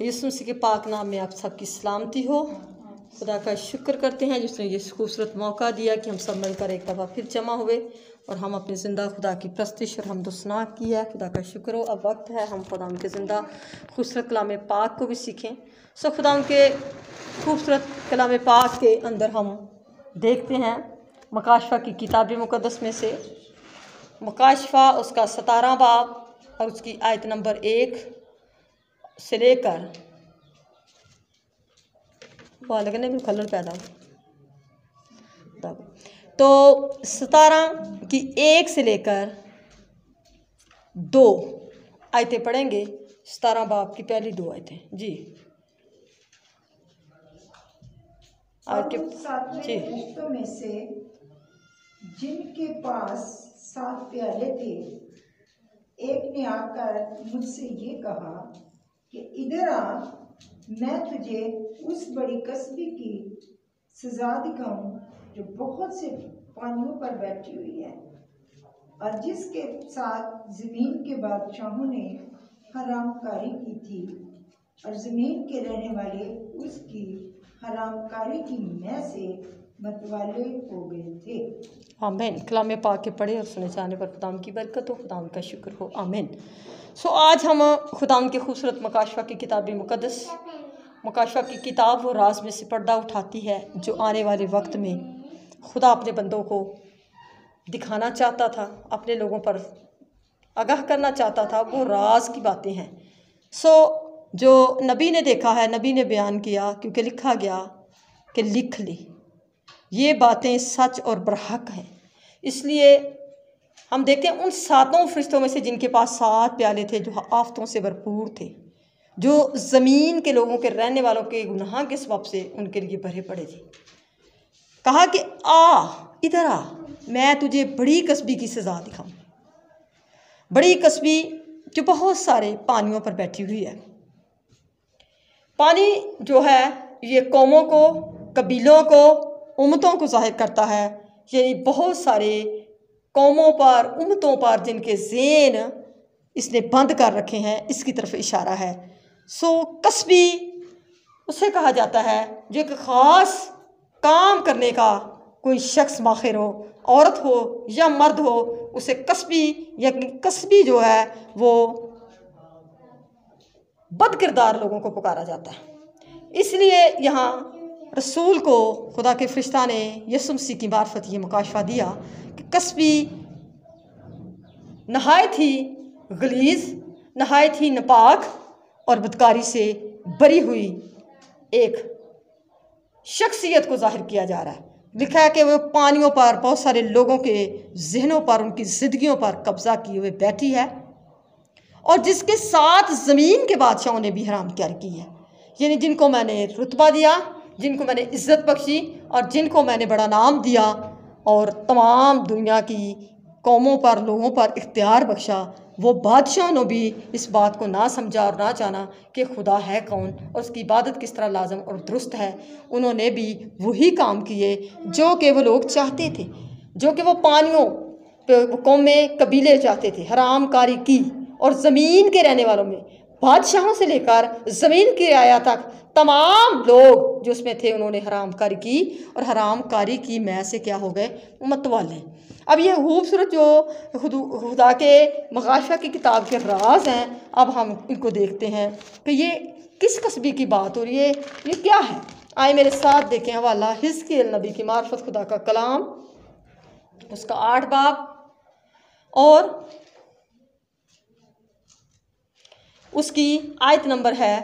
यीशु मसीह के पाक नाम में आप सबकी सलामती हो। खुदा का शुक्र करते हैं जिसने ये खूबसूरत मौका दिया कि हम सब मिलकर एक दफ़ा फिर जमा हुए और हम अपने ज़िंदा खुदा की प्रस्तिश और हमदुसना की है। खुदा का शुक्र हो। अब वक्त है हम खुदा उनके ज़िंदा खूबसूरत कलाम पाक को भी सीखें। सो खुदा उनके खूबसूरत कलाम पाक के अंदर हम देखते हैं मकाशफा की किताब मुक़द्दस में से मकाशफा उसका 17वां बाब और उसकी आयत नंबर 1 से लेकर लगने में खलल पैदा तो 17 की 1 से लेकर 2 आयतें पढ़ेंगे। 17 बाब की पहली 2 आयतें जी। सातवें फरिश्तों में से जिनके पास 7 प्याले थे, एक ने आकर मुझसे ये कहा कि इधर आ, मैं तुझे उस बड़ी कसबी की सजा दिखाऊं जो बहुत से पानियों पर बैठी हुई है और जिसके साथ जमीन के बादशाहों ने हरामकारी की थी और जमीन के रहने वाले उसकी हरामकारी की मैं से मतवाले हो गए थे। आमीन। कलाम पाक के पढ़े और सुने जाने पर खुदाम की बरकत हो, खुदाम का शुक्र हो। आमीन। सो आज हम खुदाम के खूबसूरत मकाशफा की किताब मुक़द्दस मकाशफा की किताब वो राज में से पर्दा उठाती है जो आने वाले वक्त में खुदा अपने बंदों को दिखाना चाहता था, अपने लोगों पर आगाह करना चाहता था। वो राज की बातें हैं। सो जो नबी ने देखा है, नबी ने बयान किया, क्योंकि लिखा गया कि लिख ली ये बातें सच और बरहक हैं। इसलिए हम देखते हैं उन 7 फरिश्तों में से जिनके पास 7 प्याले थे, जो आफतों से भरपूर थे, जो ज़मीन के लोगों के रहने वालों के गुनाह के सबब से उनके लिए भरे पड़े थे। कहा कि आ, इधर आ, मैं तुझे बड़ी कसबी की सज़ा दिखाऊं। बड़ी कसबी जो बहुत सारे पानियों पर बैठी हुई है। पानी जो है ये कौमों को, कबीलों को, उम्मतों को ज़ाहिर करता है। यानी बहुत सारे कौमों पर, उम्मतों पर जिनके ज़ेन इसने बंद कर रखे हैं, इसकी तरफ इशारा है। सो कसबी उसे कहा जाता है जो एक ख़ास काम करने का कोई शख्स माहिर हो, औरत हो या मर्द हो, उसे कसबी या कसबी जो है वो बदकिरदार लोगों को पुकारा जाता है। इसलिए यहाँ रसूल को खुदा के फरिश्ता ने यीशु मसीह की मार्फत ये मकाशफा दिया कि कसबी नहायत ही गलीज़, नहायत ही नापाक और बदकारी से भरी हुई एक शख्सियत को जाहिर किया जा रहा है। लिखा है कि वो पानियों पर, बहुत सारे लोगों के जहनों पर, उनकी ज़िंदगियों पर कब्ज़ा किए हुए बैठी है और जिसके साथ ज़मीन के बादशाहों ने भी हराम क्या की है। यानी जिनको मैंने रुतबा दिया, जिनको मैंने इज़्ज़त बख्शी और जिनको मैंने बड़ा नाम दिया और तमाम दुनिया की कौमों पर, लोगों पर इख्तियार बख्शा, वो बादशाह ने भी इस बात को ना समझा और ना जाना कि खुदा है कौन और उसकी इबादत किस तरह लाजम और दुरुस्त है। उन्होंने भी वही काम किए जो कि वो लोग चाहते थे, जो कि वो पानियों पे कौमें, कबीले चाहते थे। हरामकारी की और ज़मीन के रहने वालों में, बादशाहों से लेकर ज़मीन की राया तक तमाम लोग जो उसमें थे, उन्होंने हरामकारी की और हरामकारी की मैं से क्या हो गए, मतवाले। अब ये खूबसूरत जो खुदा के मकाशफा की किताब के राज हैं, अब हम इनको देखते हैं कि ये किस कसबी की बात हो रही है, ये क्या है। आए मेरे साथ देखें हवाला हिजकिय्याह नबी की मार्फत खुदा का कलाम, उसका 8 बाब और उसकी आयत नंबर है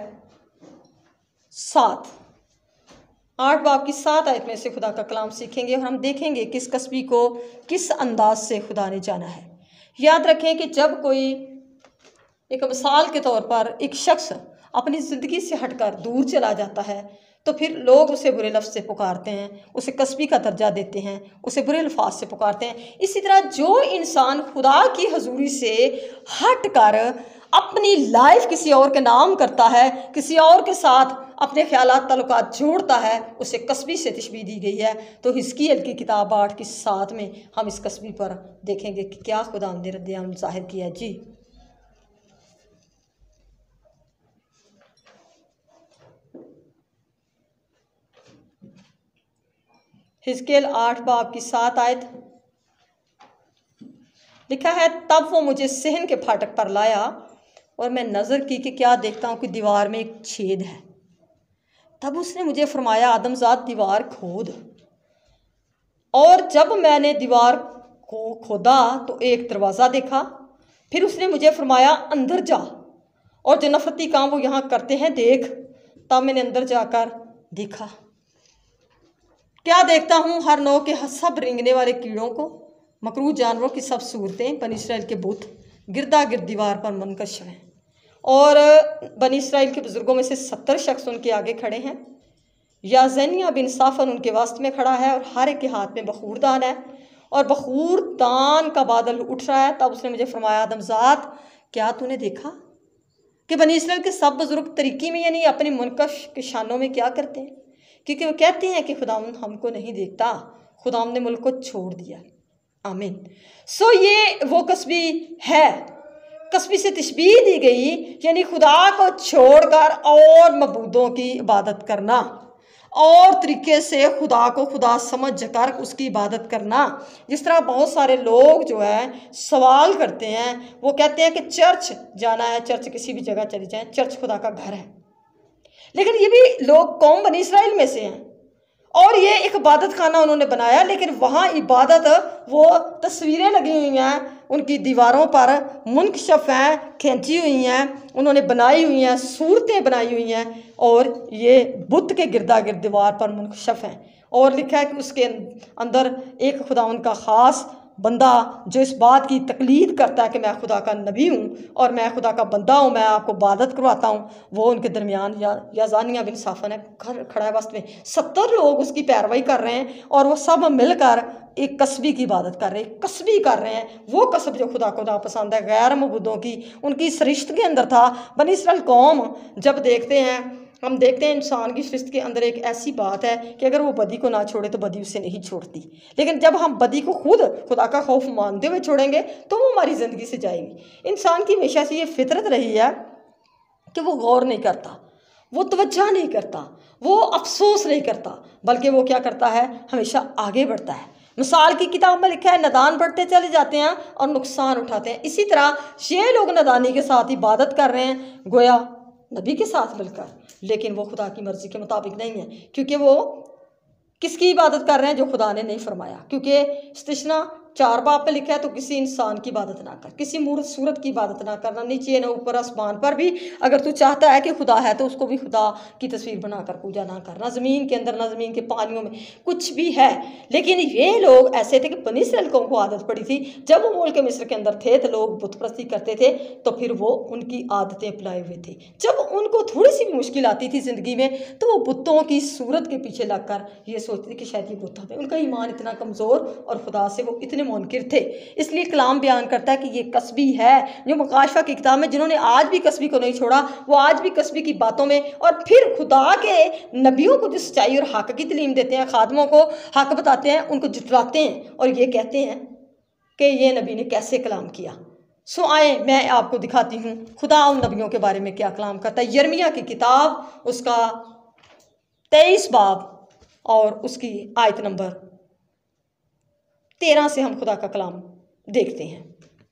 7। 8 बाब की 7 आयत में से खुदा का कलाम सीखेंगे और हम देखेंगे किस कसबी को किस अंदाज से खुदा ने जाना है। याद रखें कि जब कोई एक मिसाल के तौर पर एक शख्स अपनी ज़िंदगी से हटकर दूर चला जाता है तो फिर लोग उसे बुरे लफ्ज़ से पुकारते हैं, उसे कसबी का दर्जा देते हैं, उसे बुरे अल्फाज से पुकारते हैं। इसी तरह जो इंसान खुदा की हजूरी से हट कर अपनी लाइफ किसी और के नाम करता है, किसी और के साथ अपने ख्यालात ताल्लुकात जोड़ता है, उसे कसबी से तशबीह दी गई है। तो हिजकिय्याह की किताब 8 की 7 में हम इस कसबी पर देखेंगे कि क्या खुदा ने रद्द-ए-अमल ज़ाहिर किया है। जी हिजकेल 8 बाब की 7 आयत लिखा है, तब वो मुझे सहन के फाटक पर लाया और मैं नज़र की कि क्या देखता हूँ कि दीवार में एक छेद है। तब उसने मुझे फरमाया, आदमजाद दीवार खोद। और जब मैंने दीवार को खोदा तो एक दरवाज़ा देखा। फिर उसने मुझे फरमाया, अंदर जा और जो नफरती काम वो यहाँ करते हैं देख। तब मैंने अंदर जाकर देखा। क्या देखता हूँ? हर नौ के सब रेंगने वाले कीड़ों को, मकरूह जानवरों की सब सूरतें, बनी इसराइल के बुत गिरदा गिर्द दीवार पर मनकश हैं। और बनी इसराइल के बुजुर्गों में से 70 शख्स उनके आगे खड़े हैं। याजनिया बिन साफन उनके वास्त में खड़ा है और हर एक के हाथ में बखूरदान है और बखूरदान का बादल उठ रहा है। तब उसने मुझे फरमाया, आदमजात क्या तूने देखा कि बनी इसराइल के सब बुजुर्ग तरीकी में यानी अपने मुनकश के शानों में क्या करते हैं? क्योंकि वो कहते हैं कि खुदावंद हमको नहीं देखता, खुदावंद ने मुल्क को छोड़ दिया। आमीन। सो ये वो कस्बी है, कस्बी से तशबीह दी गई यानी खुदा को छोड़कर और मबूदों की इबादत करना और तरीके से खुदा को खुदा समझ कर उसकी इबादत करना। जिस तरह बहुत सारे लोग जो है सवाल करते हैं, वो कहते हैं कि चर्च जाना है, चर्च किसी भी जगह चले जाएं, चर्च खुदा का घर है। लेकिन ये भी लोग कौम बनी इसराइल में से हैं और ये एक इबादत खाना उन्होंने बनाया, लेकिन वहाँ इबादत वो तस्वीरें लगी हुई हैं, उनकी दीवारों पर मुनकशफ हैं, खींची हुई हैं, उन्होंने बनाई हुई हैं, सूरतें बनाई हुई हैं और ये बुत के गिरदा गिर्द दीवार पर मुनकशफ हैं। और लिखा है कि उसके अंदर एक खुदा उनका ख़ास बंदा जो इस बात की तकलीद करता है कि मैं खुदा का नबी हूँ और मैं खुदा का बंदा हूँ, मैं आपको इबादत करवाता हूँ, वो उनके दरमियान याजानिया बिन साफन है, खड़ा है वास्तव में। 70 लोग उसकी पैरवाई कर रहे हैं और वो सब मिलकर एक कस्बी की इबादत कर रहे हैं, कस्बी कर रहे हैं। वो कसब जो खुदा को नापसंद है, गैर मबूदों की उनकी सरिश्त के अंदर था। बनी इसराइल कौम जब देखते हैं, हम देखते हैं इंसान की सृष्टि के अंदर एक ऐसी बात है कि अगर वो बदी को ना छोड़े तो बदी उसे नहीं छोड़ती। लेकिन जब हम बदी को खुद खुदा का खौफ मानते हुए छोड़ेंगे तो वो हमारी ज़िंदगी से जाएगी। इंसान की हमेशा से ये फितरत रही है कि वो गौर नहीं करता, वो तवज्जो नहीं करता, वो अफसोस नहीं करता, बल्कि वो क्या करता है, हमेशा आगे बढ़ता है। मिसाल की किताब में लिखा है, नादान बढ़ते चले जाते हैं और नुकसान उठाते हैं। इसी तरह ये लोग नादानी के साथ इबादत कर रहे हैं, गोया नबी के साथ मिलकर, लेकिन वो खुदा की मर्ज़ी के मुताबिक नहीं है, क्योंकि वो किसकी इबादत कर रहे हैं? जो खुदा ने नहीं फरमाया। क्योंकि इस्तिस्ना 4 बाब में लिखा है, तो किसी इंसान की इबादत ना कर, किसी मूर्त सूरत की इबादत ना करना, नीचे न ऊपर आसमान पर भी अगर तू चाहता है कि खुदा है तो उसको भी खुदा की तस्वीर बनाकर पूजा ना करना, ज़मीन के अंदर ना ज़मीन के पानियों में कुछ भी है। लेकिन ये लोग ऐसे थे कि बनी इसराइल कौम को आदत पड़ी थी, जब वो मुल्क मिस्र के अंदर थे तो लोग बुत परस्ती करते थे, तो फिर वो उनकी आदतें अपनाए हुए थे। जब उनको थोड़ी सी भी मुश्किल आती थी ज़िंदगी में तो वो बुतों की सूरत के पीछे लगकर ये सोचते थे कि शायद ये बुत हमें, उनका ईमान इतना कमज़ोर और खुदा से वो इतने मुनकिर थे। इसलिए कलाम बयान करता है कि ये कस्बी है जो मुकाशफा की किताब में, जिन्होंने आज भी कस्बी को नहीं छोड़ा, वो आज भी कस्बी की बातों में और फिर खुदा के नबियों को जो सच्चाई और हक की तलीम देते हैं, खादमों को हक बताते हैं, उनको जुटलाते हैं और ये कहते हैं कि ये नबी ने कैसे कलाम किया। सो आए मैं आपको दिखाती हूँ खुदा उन नबियों के बारे में क्या कलाम करता है। यिर्मयाह की किताब उसका 23 बाब और उसकी आयत नंबर 13 से हम खुदा का कलाम देखते हैं।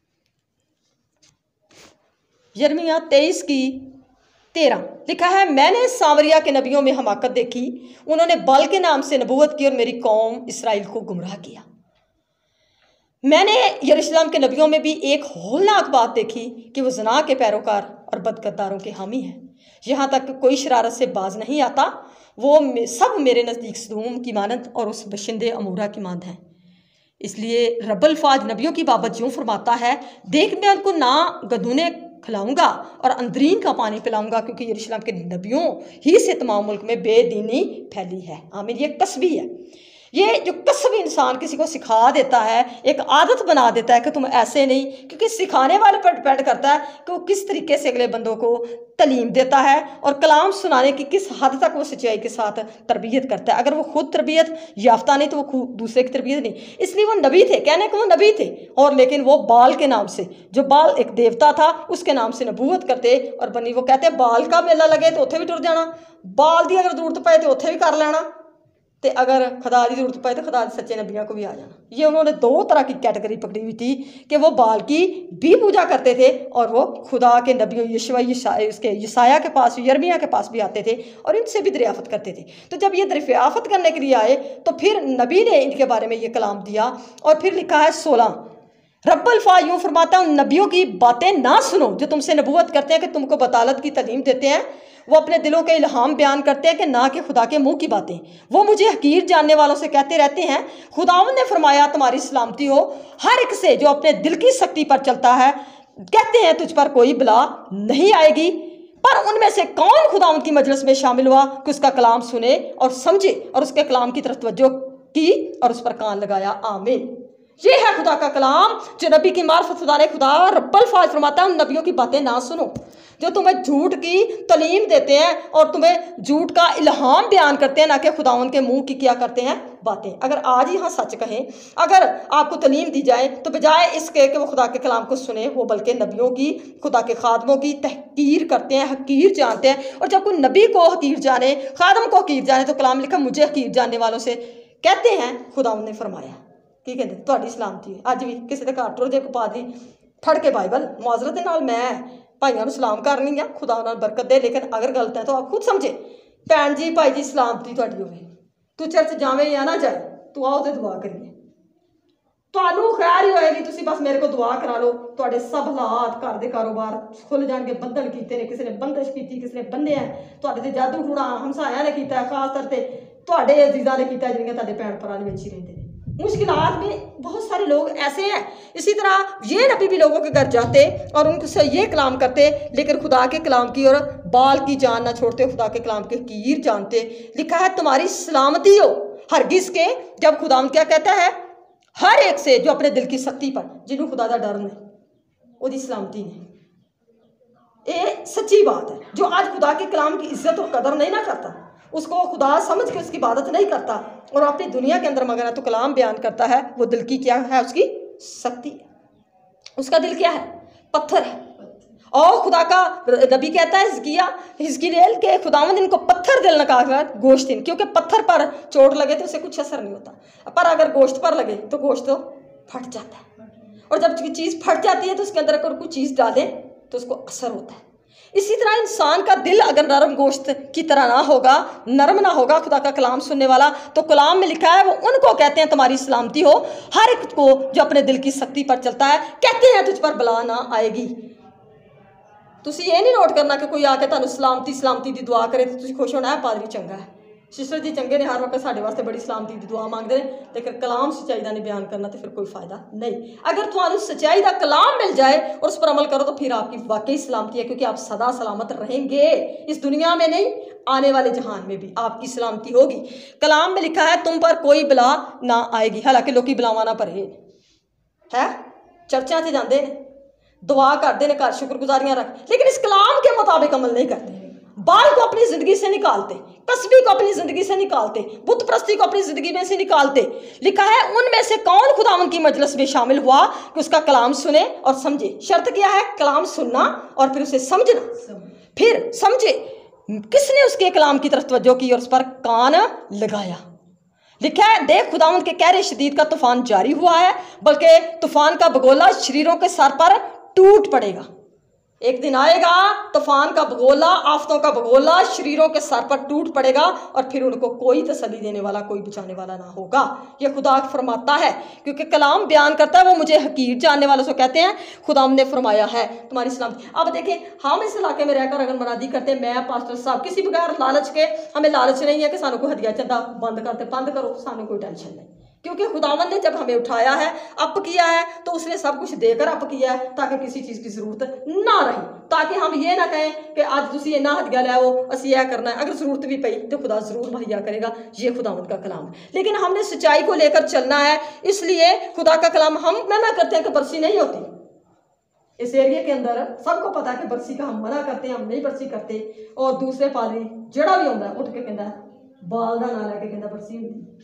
यिर्मयाह 23 की 13 लिखा है, मैंने सामरिया के नबियों में हमाकत देखी, उन्होंने बाल के नाम से नबूवत की और मेरी कौम इसराइल को गुमराह किया। मैंने यरूशलेम के नबियों में भी एक होलनाक बात देखी कि वो ज़ना के पैरोकार और बदकरदारों के हामी हैं, यहाँ तक कि कोई शरारत से बाज नहीं आता। वो सब मेरे नज़दीक सदूम की मानद और उस बशिंदे अमूरा की मानद हैं। इसलिए रब्बुल फाज नबियों की बाबत यूँ फरमाता है, देख मैं उनको ना गदूने खिलाऊंगा और अंदरीन का पानी पिलाऊंगा, क्योंकि यरूशलेम के नबियों ही से तमाम मुल्क में बेदीनी फैली है। आमीन। ये कस्बी है, ये जो कसब इंसान किसी को सिखा देता है, एक आदत बना देता है कि तुम ऐसे नहीं, क्योंकि सिखाने वाले पर डिपेंड करता है कि वो किस तरीके से अगले बंदों को तलीम देता है और कलाम सुनाने की किस हद तक वो सच्चाई के साथ तरबियत करता है। अगर वो खुद तरबियत याफ्ता नहीं तो वो दूसरे की तरबियत नहीं। इसलिए वो नबी थे, कहने को वो नबी थे, और लेकिन वो बाल के नाम से, जो बाल एक देवता था उसके नाम से नबूवत करते और बनी। वो कहते बाल का मेला लगे तो उत्थे भी टुर जाना, बाल की अगर जरूरत पए तो उत्थे भी कर लेना, तो अगर खुदा की जरूरत पाए तो खुदा के सच्चे नबियों को भी आ जाना। ये उन्होंने दो तरह की कैटेगरी पकड़ी हुई थी कि वो बाल की भी पूजा करते थे और वो खुदा के नबियों उसके यशाया के पास, यिर्मयाह के पास भी आते थे और इनसे भी दरियाफत करते थे। तो जब ये दरियाफत करने के लिए आए तो फिर नबी ने इनके बारे में ये कलाम दिया और फिर लिखा है 16, रब्बुल फा यूँ फरमाता है, उन नबियों की बातें ना सुनो जो तुमसे नबूवत करते हैं कि तुमको बतालत की तालीम देते हैं। वो अपने दिलों के इल्हाम बयान करते हैं कि ना कि खुदा के मुंह की बातें। वो मुझे हकीर जानने वालों से कहते रहते हैं, खुदावंद ने फरमाया तुम्हारी सलामती हो हर एक से जो अपने दिल की सख्ती पर चलता है। कहते हैं तुझ पर कोई बला नहीं आएगी। पर उनमें से कौन खुदावंद की मजलिस में शामिल हुआ कि उसका कलाम सुने और समझे और उसके कलाम की तरफ तवज्जो की और उस पर कान लगाया। आमीन। ये है खुदा का कलाम जो नबी की मार्फत खुदा ने खुदा रब्बुल फाज फरमाता है, उन नबियों की बातें ना सुनो जो तुम्हें झूठ की तालीम देते हैं और तुम्हें झूठ का इल्हाम बयान करते हैं, ना कि खुदावंद के मुंह की क्या करते हैं बातें। अगर आज यहाँ सच कहें, अगर आपको तालीम दी जाए तो बजाय इसके कि वो खुदा के कलाम को सुने, वो बल्कि नबियों की, खुदा के खादमों की तहकीर करते हैं, हकीर जानते हैं। और जब कोई नबी को हकीर जाने, खादम को हकीर जाने, तो कलाम लिखा मुझे हकीर जानने वालों से कहते हैं खुदावंद ने फरमाया की कहते तुहाडी सलामती है। अज भी किसी के घर टुर जे को पादरी फड़ के बाइबल मुआजरत के नाल मैं भाइयों को सलाम करनी है, खुदा नाल बरकत दे, लेकिन अगर गलत है तो आप खुद समझे। भैन जी भाई जी सलामती तुहाडी होवे, तू चर्च जावे या ना जाए, तू आओ तो दुआ करिए, ਤੁਹਾਨੂੰ खैर ही होएगी। तुसी बस मेरे को दुआ करा लो, तुहाडे सब हालात घर के कारोबार खुल जाएंगे। बंधन कीते ने, किसी ने बंदिश की, किसी ने बन्निया, तुहाडे ते जादू टूणा हमसाया ने कीता, खास तौर ते तुहाडे अजीज़ां ने कीता, जिहड़ियां तुहाडे भैन भरा विच ही रहिंदे ने। मुश्किलात में बहुत सारे लोग ऐसे हैं। इसी तरह ये नबी भी लोगों के घर जाते और उनसे ये कलाम करते, लेकिन खुदा के कलाम की और बाल की जान ना छोड़ते, खुदा के कलाम के हकीर जानते। लिखा है तुम्हारी सलामती हो हरगिज़ के, जब खुदा क्या कहता है, हर एक से जो अपने दिल की सख्ती पर, जिन्होंने खुदा का डर नहीं, वो सलामती ने। ये सच्ची बात है। जो आज खुदा के कलाम की इज्जत और कदर नहीं ना करता, उसको खुदा समझ के उसकी इबादत नहीं करता और अपनी दुनिया के अंदर मगर है तो कलाम बयान करता है, वो दिल की क्या है, उसकी सख्ती है। उसका दिल क्या है, पत्थर है। और खुदा का नबी कहता है हिजकियेल के खुदावंद इनको पत्थर दिल नकार गोश्त इन, क्योंकि पत्थर पर चोट लगे तो उसे कुछ असर नहीं होता, पर अगर गोश्त पर लगे तो गोश्त तो फट जाता है। और जब चीज़ फट जाती है तो उसके अंदर अगर कोई चीज़ डालें तो उसको असर होता है। इसी तरह इंसान का दिल अगर नरम गोश्त की तरह ना होगा, नरम ना होगा खुदा का कलाम सुनने वाला, तो कलाम में लिखा है वो उनको कहते हैं तुम्हारी सलामती हो हर एक को जो अपने दिल की सख्ती पर चलता है। कहते हैं तुझ पर बला ना आएगी। तुसी ये नहीं नोट करना कि कोई आके तुहानू सलामती सलामती की दुआ करे तो तुसी खुश होना है पादरी चंगा है, सिस्टर जी चंगे ने, हर वक्त साढ़े वास्ते बड़ी सलामती की दुआ मांगते हैं, लेकिन कलाम सच्चाई का नहीं बयान करना तो फिर कोई फायदा नहीं। अगर तुहानू सच्चाई का कलाम मिल जाए और उस पर अमल करो तो फिर आपकी वाकई सलामती है, क्योंकि आप सदा सलामत रहेंगे। इस दुनिया में नहीं, आने वाले जहान में भी आपकी सलामती होगी। कलाम में लिखा है तुम पर कोई बला ना आएगी। हालांकि लोग बलावा ना भरे है, चर्चा से जाते हैं, दुआ करते हैं, घर शुक्रगुजारियां रख, लेकिन इस कलाम के मुताबिक अमल नहीं करते। बाल को अपनी जिंदगी से निकालते, कसबी को अपनी जिंदगी से निकालते, बुत प्रस्ती को अपनी जिंदगी में से निकालते। लिखा है उनमें से कौन खुदावंद की मजलिस में शामिल हुआ कि उसका कलाम सुने और समझे। शर्त क्या है, कलाम सुनना और फिर उसे समझना, फिर समझे। किसने उसके कलाम की तरफ तवज्जो की और उस पर कान लगाया। लिखा है देख खुदावंद के कहरे शदीद का तूफान जारी हुआ है, बल्कि तूफान का बगोला शरीरों के सर पर टूट पड़ेगा। एक दिन आएगा तूफान का बगोला, आफतों का बगोला शरीरों के सर पर टूट पड़ेगा और फिर उनको कोई तसल्ली देने वाला, कोई बचाने वाला ना होगा। ये खुदा फरमाता है, क्योंकि कलाम बयान करता है वो मुझे हकीर जानने वालों से कहते हैं खुदाम ने फरमाया है तुम्हारी सलामती। अब देखें, हम इस इलाके में रहकर अगर मनादी करते हैं, मैं पास्टर साहब, किसी बगैर लालच के, हमें लालच नहीं है कि सानू को हदिया चंदा बंद करते, बंद करो, सानू कोई टेंशन नहीं, क्योंकि खुदावंद ने जब हमें उठाया है, अप किया है, तो उसने सब कुछ देकर अप किया है ताकि किसी चीज़ की जरूरत ना रहे, ताकि हम ये ना कहें कि आज तुसी इन्ना हदिया लो असी यह करना है। अगर जरूरत भी पई तो खुदा जरूर मुहैया करेगा। ये खुदावंद का कलाम है, लेकिन हमने सच्चाई को लेकर चलना है। इसलिए खुदा का कलाम हम मना करते हैं कि बरसी नहीं होती। इस एरिया के अंदर सबको पता है कि बरसी का हम मना करते हैं, हम नहीं बरसी करते। और दूसरे पादरी जड़ा भी आता है उठ के कहता बाल का ना लैके कहता बरसी होती।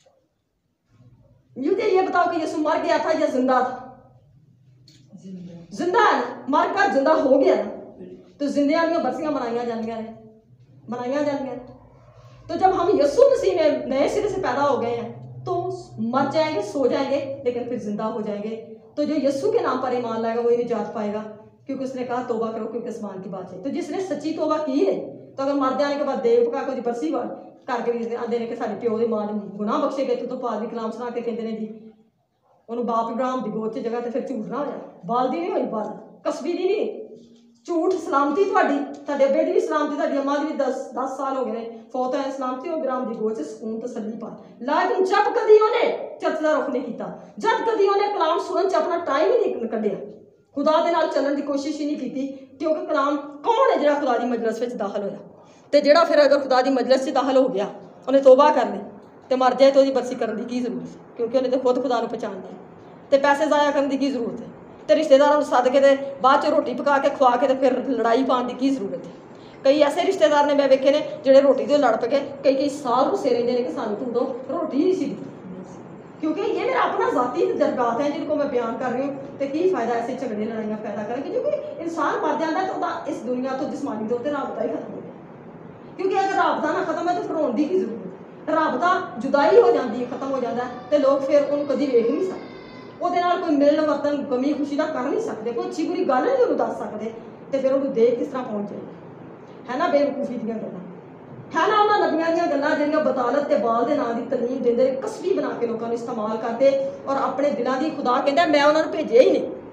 मुझे ये बताओ कि यीशु मर गया था या जिंदा था? जिंदा है, मर कर जिंदा हो गया ना, तो जिंदे वाली बरसियां मनाइया जानियां ने, मनाइया जानियां। तो जब हम यीशु मसीह में नए सिरे से पैदा हो गए हैं तो मर जाएंगे, सो जाएंगे, लेकिन फिर जिंदा हो जाएंगे। तो जो यीशु के नाम पर ईमान लाएगा वही निजात पाएगा, क्योंकि उसने कहा तौबा करो क्योंकि आसमान की बात है। तो जिसने सच्ची तौबा की है, तो अगर मर जाने के बाद देव का कोई बरसी करके भी आंदे ने कि साडे प्यो दे मां ने गुनाह बख्शे गए, तो पादरी कलाम सुना के कहते हैं जी उन्होंने बाप इब्राहिम की गोद च जगह तो फिर झूठ ना होया, बाल दी नहीं हुई, बाल कसबी दी नहीं झूठ, सलामती ਤੁਹਾਡੀ, ਤੁਹਾਡੇ ਅੱਬੇ ਦੀ ਵੀ ਸਲਾਮਤੀ, ਤੁਹਾਡੀ अम्मा ਦੀ भी 10 साल हो गए फौत है, सलामती हो इब्राहिम की गोद से सुकून तसल्ली पा। लेकिन जब कभी उन्हें चर्च का रुख नहीं किया, जब कभी उन्हें कलाम सुनने च अपना टाइम ही नहीं कढ़िया, खुदा दे नाल चलण की कोशिश ही नहीं की, क्योंकि कलाम कौन है जिहड़ा खुदा दी मजलिस में दाखिल होया, तो जिहड़ा फिर अगर खुदा दी मजलिस से दाखिल हो गया उन्हें तौबा कर ली तो मर जाए तो उसकी बरसी करने की जरूरत है, क्योंकि उन्हें तो खुद खुदा को पहचान लिया। तो पैसे ज़ाया करने की जरूरत है, तो रिश्तेदारों को सद के बाद रोटी पका के खुआ के तो फिर लड़ाई पाने की जरूरत है। कई ऐसे रिश्तेदार ने मैं वेखे ने जो रोटी तो लड़ पे कई साल रुसे रहते हैं कि सानू तू दो रोटी ही सी, क्योंकि ये मेरा अपना जाती जज्बात है जिनको मैं बयान कर रही हूँ। तो की फायदा ऐसे झगड़े लड़ाइयाँ पैदा करेंगे, क्योंकि इंसान मर जाता है तो इस दुनिया तो जिसमानी तौर पर राबता ही खत्म हो गया, क्योंकि अगर राबता ना खत्म है तो फिर होने की जरूरत, राबता जुदाई हो जाती है, खत्म हो जाता है, तो लोग फिर उन्होंने कभी वेख नहीं सकते, ਉਹਦੇ ਨਾਲ ਕੋਈ ਮਿਲਣ ਵਰਤਨ ਗਮੀ ਖੁਸ਼ੀ ਦਾ ਕਰ ਨਹੀਂ ਸਕਦੇ, ਕੋਈ ਅੱਛੀ ਬੁਰੀ ਗੱਲ ਨਹੀਂ ਉਹਨੂੰ ਦੱਸ ਸਕਦੇ, ਤੇ ਫਿਰ ਉਹਨੂੰ ਦੇਖ ਕਿਸ ਤਰ੍ਹਾਂ ਪਹੁੰਚ ਜਾਏਗਾ, ਹੈ ਨਾ ਬੇਵਕੂਫੀ ਦੀਆਂ ਗੱਲਾਂ, ਹੈ ਨਾ ਉਹਨਾਂ ਨਬੀਆਂ ਦੀਆਂ ਗੱਲਾਂ ਜਿਹੜੀਆਂ ਬਤਾਲਤ ਤੇ ਬਾਲ ਦੇ ਨਾਂ ਦੀ ਤਲੀਮ ਦਿੰਦੇ ਨੇ, ਕਸਬੀ ਬਣਾ ਕੇ ਲੋਕਾਂ ਨੂੰ ਇਸਤੇਮਾਲ ਕਰਦੇ ਔਰ ਆਪਣੇ ਦਿਲਾਂ ਦੀ ਖੁਦਾ ਕਹਿੰਦਾ ਮੈਂ ਉਹਨਾਂ ਨੂੰ ਭੇਜਿਆ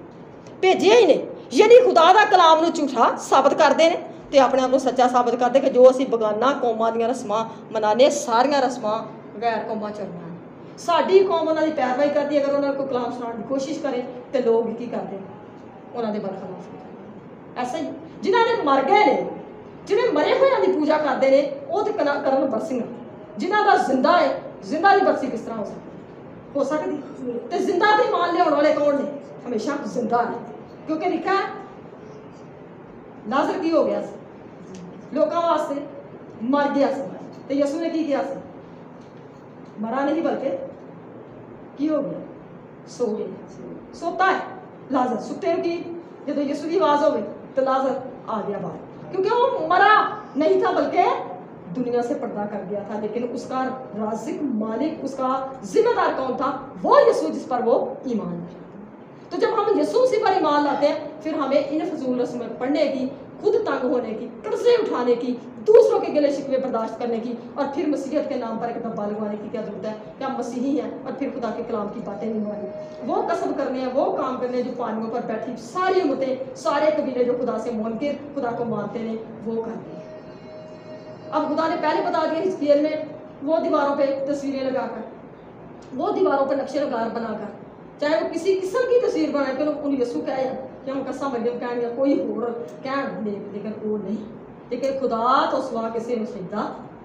ਹੀ ਨਹੀਂ, ਯਾਨੀ ਖੁਦਾ ਦਾ ਕਲਾਮ ਨੂੰ ਝੂਠਾ ਸਾਬਤ ਕਰਦੇ ਨੇ ਤੇ ਆਪਣੇ ਆਪ ਨੂੰ ਸੱਚਾ ਸਾਬਤ ਕਰਦੇ ਕਿ ਜੋ ਅਸੀਂ ਬਗਾਨਾ ਕੌਮਾਂ ਦੀਆਂ ਰਸਮਾਂ ਮਨਾਉਂਦੇ ਸਾਰੀਆਂ ਰਸਮਾਂ ਗੈਰ ਕੌਮਾਂ ਚੱਲਦੀਆਂ। साड़ी कौम उन्होंने पैरवाई करती, अगर उन्होंने कोई कलाम सुनाने की कोशिश करे तो लोग की करते हैं उन्होंने बरखलाफ। ऐसा ही जिन्होंने मर गए ने, जिन्हें मरे हुए की पूजा करते हैं वो तो करन बरसियां, जिन्हों का जिंदा है, जिंदा की बरसी किस तरह हो सकती, तो जिंदा भी मान लिया वाले कौन ने, हमेशा जिंदा है, क्योंकि लिखा है नाज़र की हो गया लोगों वास्ते मर गया, तो यसू ने की किया, मरा नहीं बल्कि की हो गया, सो गया, सोता है लाजर, सुते की जो यीशु की आवाज़ हो गई तो लाजर आ गया बाहर, क्योंकि वो मरा नहीं था बल्कि दुनिया से पर्दा कर गया था, लेकिन उसका राज़िक मालिक, उसका जिम्मेदार कौन था, वो यीशु जिस पर वो ईमान लाया। तो जब हम यीशु उसी पर ईमान लाते हैं फिर हमें इन फजूल रस्में पढ़ने की, खुद तंग होने की, कर्जे उठाने की, दूसरों के गिले शिकवे बर्दाश्त करने की और फिर मसीहत के नाम पर एक दब्बा लगवाने की क्या जरूरत है कि हम मसीही हैं और फिर खुदा के कलाम की बातें नहीं मानी, वो कसम करने हैं, वो काम करने हैं जो पानियों पर बैठी सारी उम्मतें, सारे कबीले जो खुदा से मुनकिर खुदा को मानते हैं वो करते हैं। अब खुदा ने पहले बता दिया हिजकिय्याह में, वो दीवारों पर तस्वीरें लगाकर, वो दीवारों पर नक्शे लगार बनाकर, चाहे वो किसी किस्म की तस्वीर बनाए कि लोग उन यीशु कहे कि हम कसा मरियम कह कोई होर कह, लेकिन वो नहीं, लेकिन खुदा तो सवा किसी ने सजदा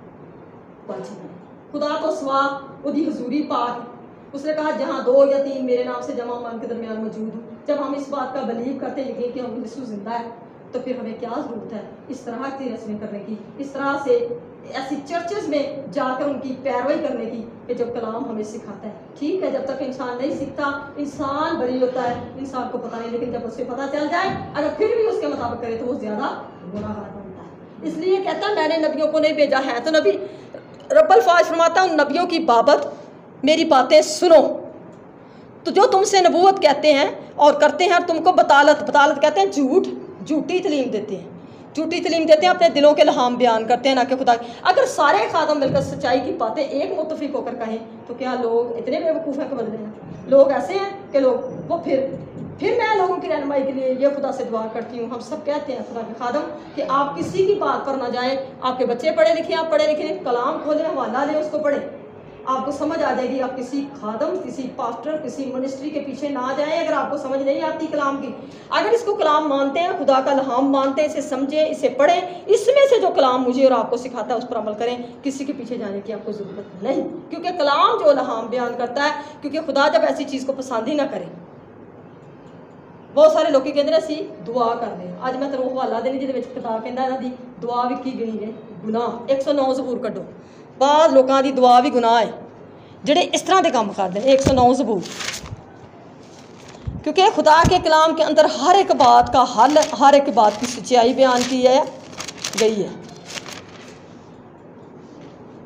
बच नहीं, खुदा तो सवा उसकी हजूरी पाक, उसने कहा जहाँ 2 या 3 मेरे नाम से जमा मन के दरमियान मौजूद हूँ। जब हम इस बात का बिलीव करते हैं कि हम यीशु जिंदा है तो फिर हमें क्या ज़रूरत है इस तरह की रस्में करने की, इस तरह से ऐसी चर्चेज में जाकर उनकी पैरवाई करने की कि जब कलाम हमें सिखाता है। ठीक है, जब तक इंसान नहीं सीखता इंसान बरी होता है, इंसान को पता नहीं, लेकिन जब उसे पता चल जाए अगर फिर भी उसके मुताबिक करे तो वो ज़्यादा गुनाहगार बनता है। इसलिए कहता है मैंने नबियों को नहीं भेजा है, तो नबी रब्बुल फाज फरमाता उन नबियों की बाबत मेरी बातें सुनो, तो जो तुमसे नबूवत कहते हैं और करते हैं और तुमको बतालत कहते हैं झूठी तलीम देते हैं, झूठी तलीम देते हैं, अपने दिलों के लहाम बयान करते हैं ना कि खुदा। अगर सारे खादम मिलकर सच्चाई की बातें एक मुत्तफिक होकर कहें तो क्या लोग इतने बेवकूफ़ हैं कि बदले हैं? लोग ऐसे हैं कि लोग वो फिर मैं लोगों की रहनुमाई के लिए ये खुदा से दुआ करती हूँ, हम सब कहते हैं खुदा के खादम कि आप किसी की बात पर ना जाएं, आपके बच्चे पढ़े लिखे, आप पढ़े लिखे, कलाम खोलें, हवाला लें, उसको पढ़ें, आपको समझ आ जाएगी। आप किसी खादम, किसी पास्टर, किसी मिनिस्ट्री के पीछे ना जाएं अगर आपको समझ नहीं आती कलाम की। अगर इसको कलाम मानते हैं, खुदा का लहाम मानते हैं, इसे समझें, इसे पढ़ें, इसमें से जो कलाम मुझे और आपको सिखाता है उस पर अमल करें, किसी के पीछे जाने की आपको ज़रूरत नहीं, क्योंकि कलाम जो लहाम बयान करता है, क्योंकि खुदा जब ऐसी चीज़ को पसंद ही ना करे। बहुत सारे लोग कहते हैं असी दुआ करते हैं, अज मैं तेरे हवाला देनी जिहदे विच किताब कहंदा इन्हां दी दुआ भी की गिनी ने गुनाह 109 ज़बूर कड्डो, बाद लोगों की दुआ भी गुनाह है जिहड़े इस तरह के काम करते हैं। 109 ज़बूर, क्योंकि खुदा के कलाम के अंदर हर एक बात का हल, हर एक बात की सच्चाई बयान की है गई है।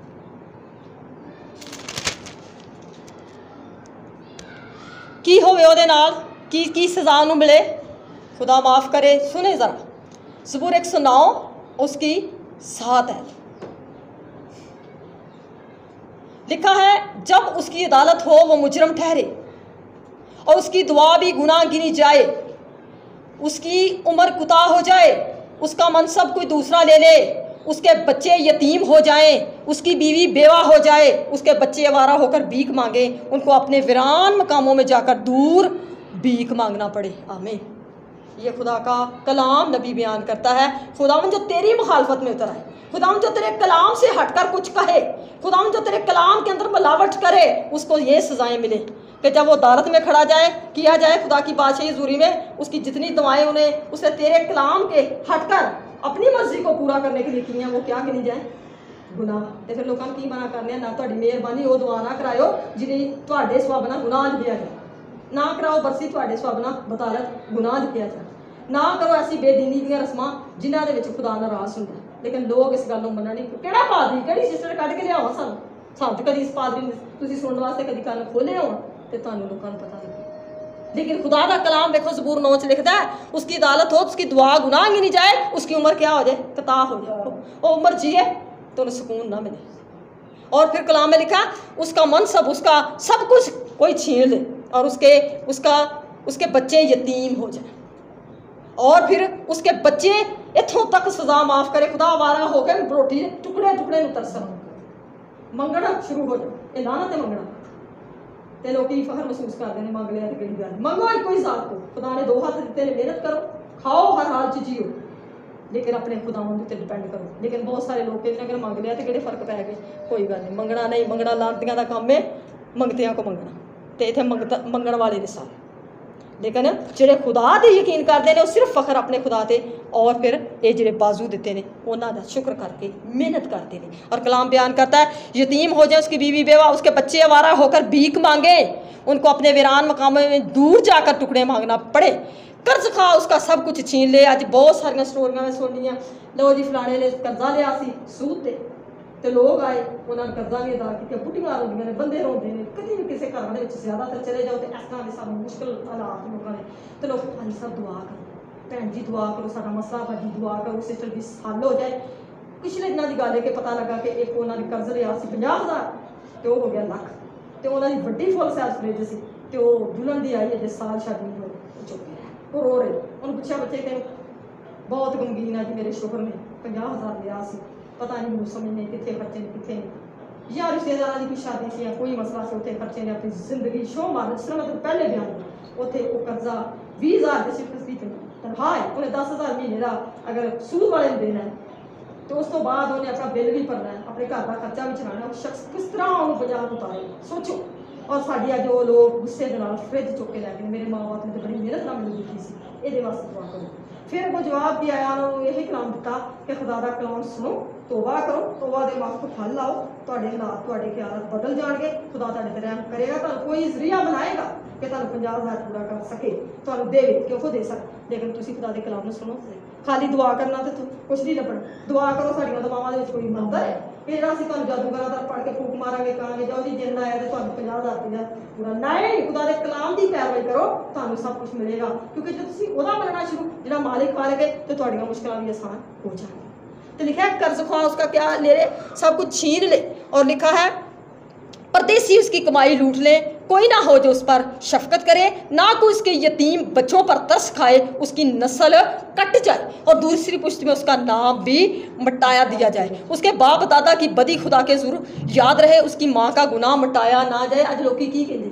की होवे ਉਹਦੇ ਨਾਲ की सज़ा ਨੂੰ मिले, खुदा माफ़ करे। सुने ज़रा ज़बूर 109 उसकी 7 है, लिखा है जब उसकी अदालत हो वो मुजरम ठहरे और उसकी दुआ भी गुनाह गिनी जाए, उसकी उम्र कुता हो जाए, उसका मनसब कोई दूसरा ले ले, उसके बच्चे यतीम हो जाएं, उसकी बीवी बेवा हो जाए, उसके बच्चे आवारा होकर भीख मांगे, उनको अपने वीरान मकामों में जाकर दूर भीख मांगना पड़े। आमीन। ये खुदा का कलाम नबी बयान करता है। खुदावन जो तेरी मुखालफत में उतर आए, खुदावन जो तेरे कलाम से हटकर कुछ कहे, खुदावन जो तेरे कलाम के अंदर मिलावट करे, उसको ये सज़ाएं मिले कि जब वो अदालत में खड़ा जाए, किया जाए खुदा की बादशाही ज़ूरी में, उसकी जितनी दुआएं उन्हें उसे तेरे कलाम के हटकर अपनी मर्जी को पूरा करने के लिए की हैं, वो क्या गिनी जाए? गुनाह। तो फिर लोगों की मना करने ना तुहाडी मेहरबानी वो दुआ ना कराओ जिन्हें तुहाडे सवाब ना गुनाह लिखिया जाए, ना कराओ बरसी तुहाडे सवाब ना बतालत गुनाह लिखिया जाए, ना करो ऐसी बेदीनी दी रस्मां जिन्हां दे विच खुदा नाराज़ हुंदा। लेकिन लोग इस गल नूं मनण नहीं। किहड़ा पादरी किहड़ी सिस्टर कढ के लिआवा सानूं तो कदी इस पादरी ने तुसीं सुणन वास्ते कदी कंन खोले होण ते तुहानूं लोकां नूं पता लगे। लेकिन खुदा का कलाम देखो ज़बूर 9 लिखता है उसकी अदालत हो, उसकी दुआ गुनाह गिनी जाए, उसकी उम्र क्या हो जाए? कता हो जाए, वो उम्र जिए तो उन्हें सुकून ना मिले। और फिर कलाम में लिखा उसका मनसब, उसका सब कुछ कोई छीन ले और उसके बच्चे यतीम हो जाए, और फिर उसके बच्चे इथों तक सज़ा माफ़ करे, खुदा आवारा होकर रोटी टुकड़े टुकड़े में तरसन, मंगना शुरू हो जाए। ये लानत है मंगना। ते लोग फखर महसूस करते हैं मंग लिया तो कहीं गल मंगो एक कोई ज़ात को, खुदा ने 2 हाथ दिते ने, मेहनत करो, खाओ, हर हाल च जियो, लेकिन अपने खुदावन के उत्ते डिपेंड करो। लेकिन बहुत सारे लोग कहते हैं अगर मंग लिया तो कि फर्क पै गए, कोई गल नहीं, मंगना नहीं, मंगना लांतियां का काम है, मंगतियां को मंगना, तो इतने मंगण वाले ने सारे। लेकिन जेडे खुदा ते यकीन करते हैं वो सिर्फ फखर अपने खुदा ते, और फिर ये जेडे बाजू दिते ने उन्हां दा शुक्र करके मेहनत करते हैं। और कलाम बयान करता है यतीम हो जाए, उसकी बीवी बेवा, उसके बच्चे आवारा होकर भीख मांगे, उनको अपने वीरान मकामों में दूर जाकर टुकड़े मांगना पड़े, कर्ज खा उसका सब कुछ छीन ले। अज बहुत सारिया स्टोरियां में सुनिया, लो जी फलाने ने कर्जा लिया सी सूद ते तो लोग आए उन्होंने कर्जा नहीं अदा किया, बुढ़ियां रोंदियां ने, बंदे रोंदे ने, कभी भी किसी घर में ज़्यादातर चले जाओ तो इस तरह के सानू मुश्किल हालात लोगों ने, तो लोग भाई साहब दुआ करो, भैन जी दुआ करो, सारा मसला भाजी दुआ करो, सिस्टर जी हल हो जाए। पिछले दिनों की गल है कि पता लगा कि एक उन्होंने कर्ज लिया 50,000 तो हो गया लाख, तो उन्होंनी वड्डी फुल साइज फ्रिज सी, तो दुल्हन दी आई अजे साल शादी नहीं हुई, चुप गया, वो रो रहे। उन्होंने पूछा बच्चे कि बहुत गमगीन है जी मेरे शोहर ने 50,000 लिया सी, पता नहीं मुझे समझ नहीं कितने खर्चे ने कितने नहीं, या रिश्तेदार की कोई शादी से या कोई मसला से उत्थे खर्चे ने अपनी जिंदगी शो मार जिस मतलब पहले बयान उत्थे वो कर्जा 20,000 की सिर्फ उसकी तनख्वाह है, उन्हें 10,000 महीने का अगर सूद वाले देना है तो उस तो बाद उन्हें अपना बिल भी भरना है, अपने घर का खर्चा भी चलाना है, शख्स किस तरह उन्होंने बाजार उतारे सोचो। और साढ़िया जो लोग गुस्से के नाल फ्रिज चुक के लैके मेरे माँ बाप ने तो बड़ी मेहनत नाल मिली की सी, ये वास्ते दुआ करो। फिर वो जवाब भी आया, उन्होंने यही कलाम दिता कि खुदा का कलाम सुनो, तोबा करो, तोबा के माफ को फल लाओ, तुहाडे हालात तुहाडे ख्यालात बदल जाएंगे, खुदा तुहाडे ते रहम करेगा, तुहानू कोई जरिया बनाएगा कि तुहानू 50,000 पूरा कर सके, तुहानू देवे क्यों दे सके। लेकिन तुसीं खुदा के कलाम नूं सुनो, खाली दुआ करना तो कुछ नहीं लभना। दुआ करो साड़ियां दुआवां दे विच कोई मंतर है कि जेहड़ा असीं तुहानू जादूगरां दा पढ़ के फूक मारांगे, कहांगे जाओ जी जिन्न आया तो तुहानू 50,000 रुपया पूरा, नहीं, खुदा के कलाम की पैरवी करो, तुहानू सब कुछ मिलेगा, क्योंकि जो तुसीं ओहदा मनना शुरू जिहड़ा मालिक पालगे तो तुहाड़ियां मुश्किलां भी आसान हो जाएंगी। तो लिखा है कर्ज ख्वाह उसका क्या ले ले, सब कुछ छीन ले, और लिखा है परदेसी उसकी कमाई लूट ले, कोई ना हो जो उस पर शफकत करे, ना कोई उसके यतीम बच्चों पर तरस खाए, उसकी नस्ल कट जाए और दूसरी पुश्त में उसका नाम भी मिटाया दिया जाए, उसके बाप दादा की बदी खुदा के ज़रूर याद रहे, उसकी माँ का गुनाह मिटाया ना जाए। अज लोग की कहते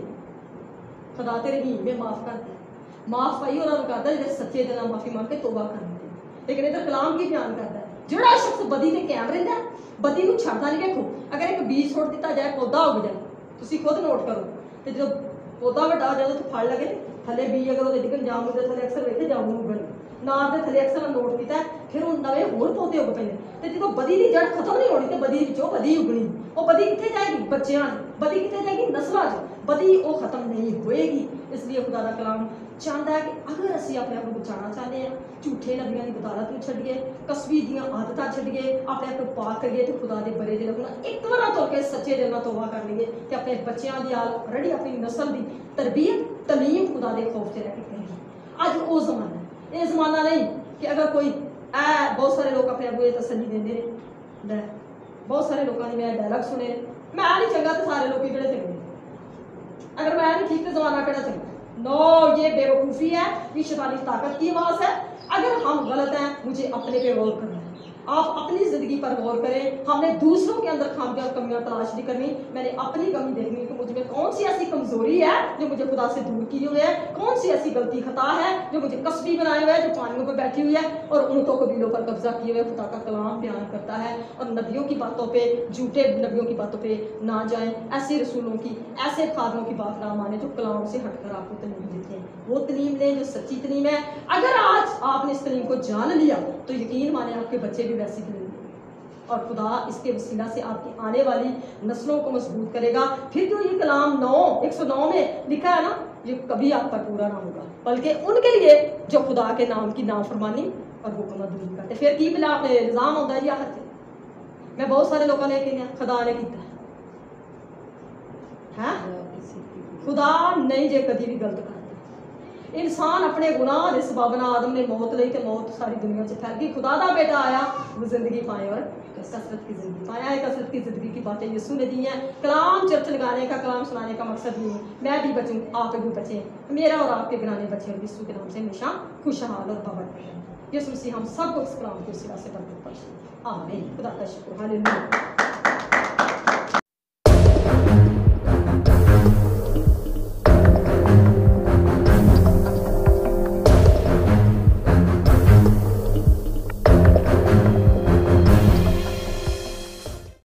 खुदा तेरे ही में माफ़ कर दे, माफ़ पाई उन्होंने करता जो सच्चे दिल माफ़ी मांग के तोबा करते, लेकिन इधर कलाम की बयान करता है जोड़ा शख्स बदी से कैम रहा बदी को छड़ता नहीं। देखो अगर एक बीज छोड़ दिता जाए पौधा उग जाए, तुम खुद नोट करो, तो जो पौधा वड्डा हो जाए तो फल लगे थले बीज अगर वो डिगन जाम होते थले अक्सर वेखे जाम उगने ना के थले अक्सर नोट किया, फिर वो नवे होर पौधे उग पे, तो जो बदी की जड़ खत्म नहीं होनी तो बदी बदी उगनी, वो बदी कितने जाएगी बच्चों, बदी कितने जाएगी नस्लों, बदी वो खत्म नहीं होएगी। इसलिए खुदा का कलाम चाहता है कि अगर असी अपने आप को बचाना चाहते हैं, झूठे नबियों की बदालत में छड्डिए, कसबी दी आदत छड्डिए, अपने आप को पाक करिए, तो खुदा के बड़े दिल एक बार तो के सच्चे दिल तौबा कर लीए, तो अपने बच्चों की ऑलरेडी अपनी नस्ल की तरबियत तलीम खुदा दे खौफ से रह के करें। अज वो जमाना है, ये जमाना नहीं कि अगर कोई बहुत सारे लोग अपने अगुए तसल्ली देंगे ने, बहुत सारे लोगों ने मैं डायलॉग सुने, मैं नहीं चंगा तो सारे लोग किहड़े चंगे, अगर मैं नहीं ठीक तो जमाना केड़ा चंगा। नो, ये बेवकूफ़ी है, ये शैतानी ताकत की आवाज़ है। अगर हम गलत हैं, मुझे अपने पे गौर करना है। आप अपनी ज़िंदगी पर गौर करें। हमने दूसरों के अंदर खामियां और कमियां तलाश नहीं करनी, मैंने अपनी कमी देखनी कि मुझ में कौन सी ऐसी कमज़ोरी है जो मुझे खुदा से दूर की हुई है, कौन सी ऐसी गलती खता है जो मुझे कसबी बनाए हुए है, जो पानियों पर बैठी हुई है और ऊँटों कबीलों पर कब्जा किए हुए। खुदा का कलाम बयान करता है और नबियों की बातों पर, झूठे नबियों की बातों पर ना जाएँ, ऐसे रसूलों की, ऐसे खादरों की बात ना माने जो कलाम से हटकर आपको तलीम देते हैं। वो तलीम लें जो सच्ची तलीम है। अगर आज आपने इस तलीम को जान लिया तो यकीन माने आपके बच्चे भी वैसी तलीम लेंगे और खुदा इसके वसीला से आपकी आने वाली नस्लों को मजबूत करेगा। फिर जो ये कलाम 109 में लिखा है ना, ये कभी आप पर पूरा ना होगा, बल्कि उनके लिए जो खुदा के नाम की नाफरमानी और हुक्म दूर करते। फिर की इल्जाम होता है जी आहत, मैं बहुत सारे लोगों ने कहा खुदा ने किया है, खुदा नहीं जे कभी भी गलत कर इंसान अपने गुनाह के सबब नाल आदम ने मौत ली तो मौत सारी दुनिया से फैल गई। खुदा दा बेटा आया वो जिंदगी पाए और कसरत की जिंदगी पाया है। कसरत की जिंदगी की बातें यीशु ने दी हैं। कलाम चर्च लगाने का, कलाम सुनाने का मकसद नहीं है मैं भी बचूं, आप भी बचें, मेरा और आपके घराने बचे और यीशु के नाम से हमेशा खुशहाल और बाबरकत रहें। यीशु मसीह हम सबको इस कलाम के सिवा से बरकत बख्शे। आमीन। खुदा का शुक्र, हालेलुया।